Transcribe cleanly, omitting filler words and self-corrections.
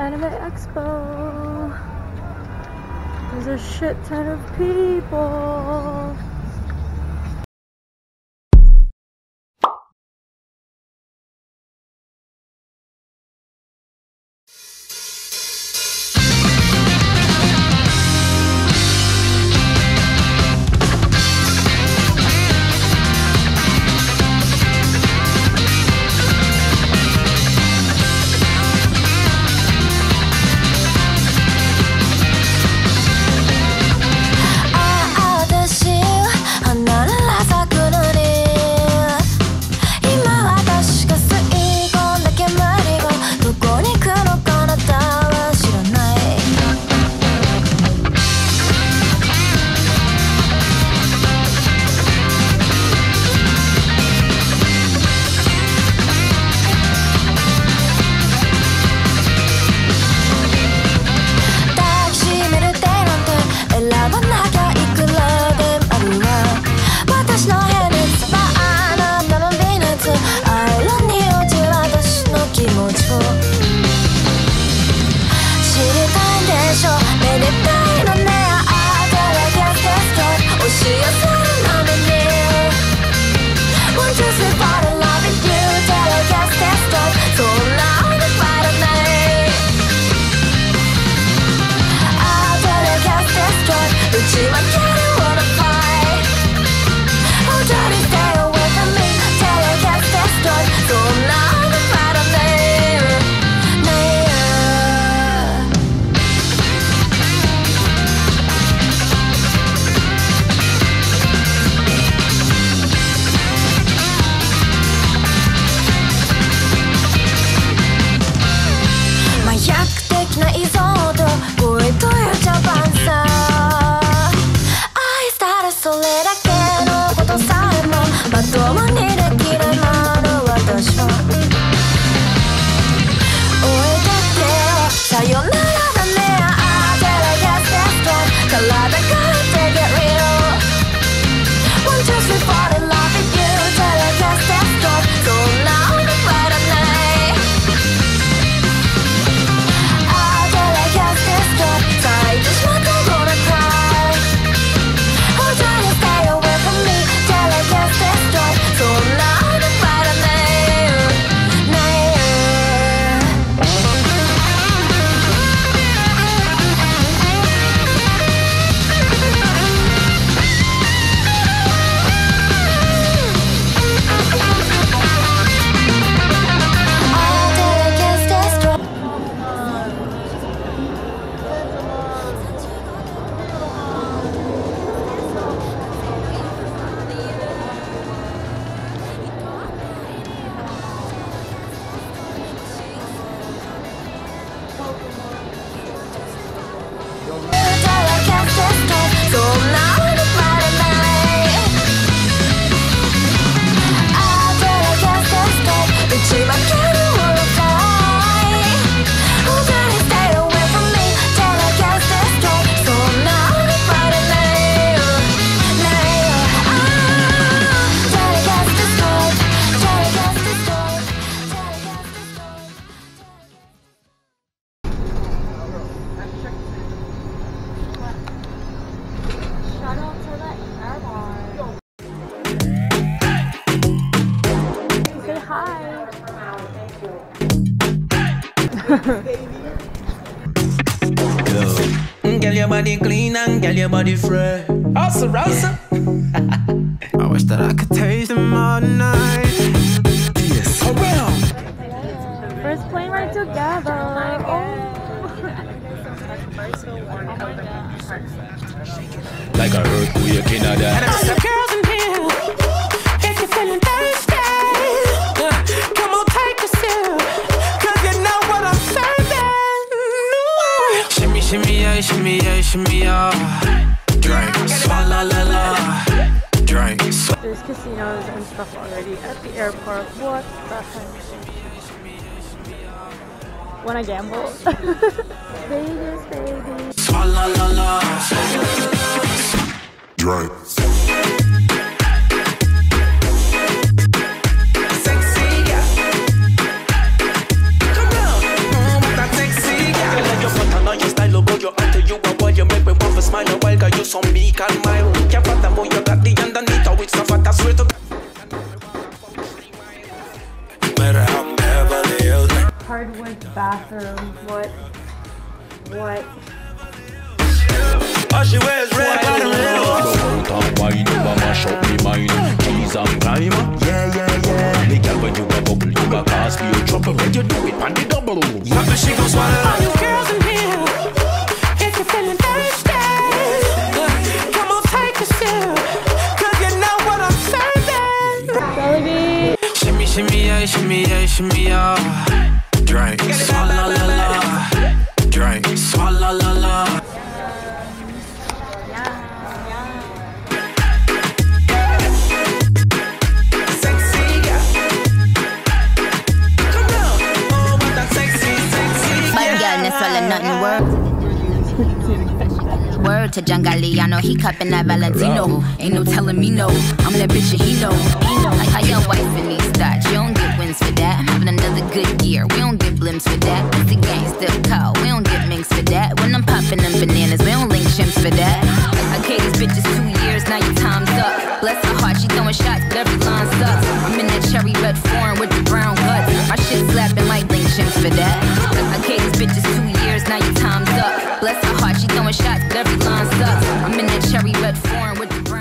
Anime Expo. There's a shit ton of people. Girl, your body clean and girl, your body fresh. Awesome, awesome. I wish that I could taste them all night. Yes, around. First plane ride together. Like a earthquake in a day. Girls in here, if you're feeling thirsty, come on, take a sip, 'cause you know what I'm serving. Shimmy, shimmy, yeah, shimmy, yeah, shimmy, yeah. Drink, swalla, la, la. Drink. There's casinos and stuff already at the airport. What the heck? Wanna gamble? Vegas, baby. Swalla, la, la. Drink. Sexy, yeah. Come on, with that sexy, some meek and mild. Can't fathom how you got the underneath, how it's so fat, I swear to Hardwood bathroom. What? Oh, she wears red bottom little. Don't wine, you a mash up me mind. Keys and climb. Yeah. Me girl, when you a bubble, you a cause for your trouble. When you do it, on the double. Papa, she gon' swallow. All you girls in here, if you're feeling thirsty, come on, take a sip, 'cause you know what I'm serving. Jollibee. Shimmy, shimmy, yeah, shimmy, yeah, shimmy, yeah. Drink, swalla la la. Drink, swalla la la. Sexy girl. Come on. Oh, what that sexy Bad girl, that's all or nothing word. Word to Giangalliano, he cupping that Valentino. Ain't no telling me no, I'm that bitch and he know. Like how your wife in these thoughts, you don't get wins for that. I'm having another good year, we don't get blimps for that. It's the gang still cold, we don't get minks for that. When I'm popping them bananas, we don't link chimps for that. I gave these bitches 2 years, now your time's up. Bless her heart, she throwing shots, but every line sucks. I'm in that cherry red foreign with the brown guts. My shit slapping like link chimps for that. I gave these bitches 2 years, now your time's up. Bless her heart, she throwing shots, but every line sucks. I'm in that cherry red foreign with the